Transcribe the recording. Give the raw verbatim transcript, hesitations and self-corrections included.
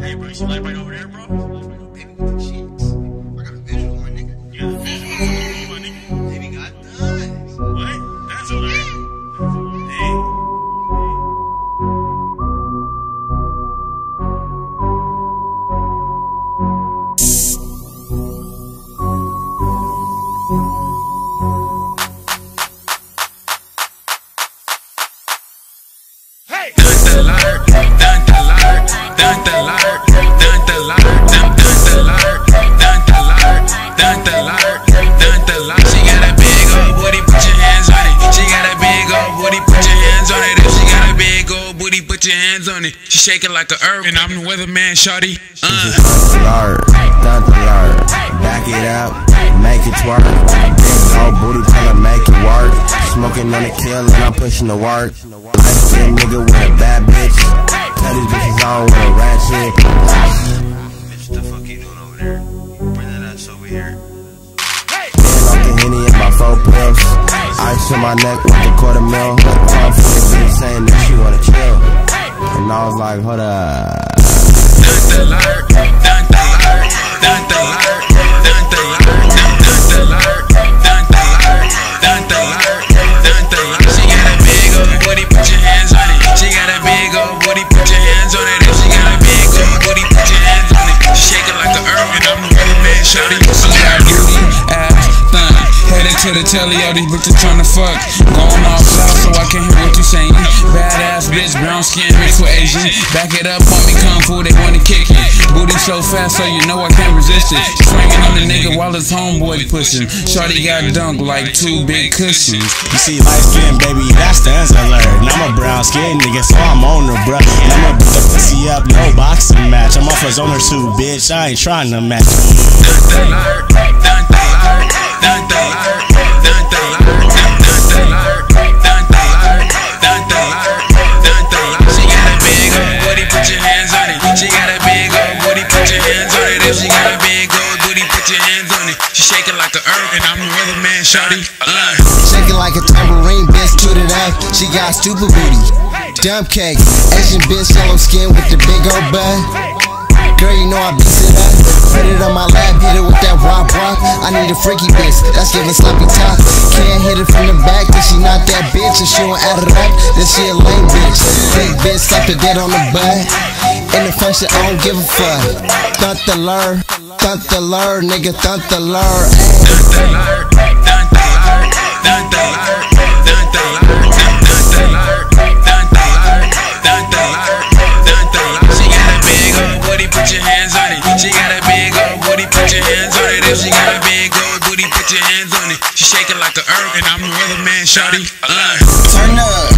Hey, bro, you see light right over there, bro? Baby got cheeks. I got a visual, my nigga. You got a visual, my nigga? Baby got thighs. What? That's alright. Hey. Put your hands on it. She shaking like a herb, and I'm the weatherman, shawty. Uh. Lard, dun the lard. Back it up, make it twerk. Big old booty tryna make it work. Smoking on the kill and I'm pushing the work. Light skin nigga with a bad bitch. Tell these bitches on with a ratchet. Bitch, what the fuck you doing over there? Bring that ass over here. Then like a Henny in my four pills. Ice on my neck with a quarter mil. Talk for the bitch saying that she wanna chill. And I was like, hold up. Dun the lard, dun the lard, dun the lard, dun the lard, dun the lard, dun the lard, dun the lard, dun the lard. She got a big old booty, put your hands on it. She got a big old booty, put your hands on it. If she got a big old booty, put your hands on it. She shaking like a herb, and I'm the weatherman, shawty. She got beauty, ass, thun. Headed to the telly, all these bitches tryna fuck. Going off loud so I can hear what you saying. Badass bitch, brown skin mixed with Asian. Back it up on me, kung fu, they wanna kick it. Booty so fast, so you know I can't resist it. Swinging on the nigga while his homeboy pushing. Shorty got dunked like two big cushions. You see, light skin, baby, that's the answer. And I'm a brown skin nigga, so I'm on her, bruh. And I'ma put the pussy up, no boxing match. I'm off his owner too, bitch. I ain't trying to match. Dun the lard, dun the lard, dun the lard, dun the lard, dun the lard, dun the lard, dun the lard, dun the lard. She got a big old booty, put your hands on it. She got a big old booty, put your hands on it. If she got a big old booty, put your hands on it. She shaking like a herb, and I'm the weatherman, shawty. Uh. Shaking like a tambourine, bitch, to the neck. She got stupid booty, dump cake. Asian bitch, yellow skin with the big old butt. Girl, you know I beat it up. Put it on my lap, hit it with that rock rock. I need a freaky bitch, that's giving sloppy top. Can't hit it from the back, then she not that bitch. And she won't add it up, then she a lame bitch. Big bitch, slap the dead on the butt. In the function, I don't give a fuck. Thump the lure, thump the lure, nigga, thump the lure. Dun the lard, dun the lard, dun the lard, dun the lard, dun the lard, dun the lard, dun the lard, dun the lard. She got a big old booty, put your hands on it. She got a big old booty, put your hands on it. If she got a big old booty, put your hands on it. She shaking like a herb, and I'm the weatherman, shawty. Uh. Turn up.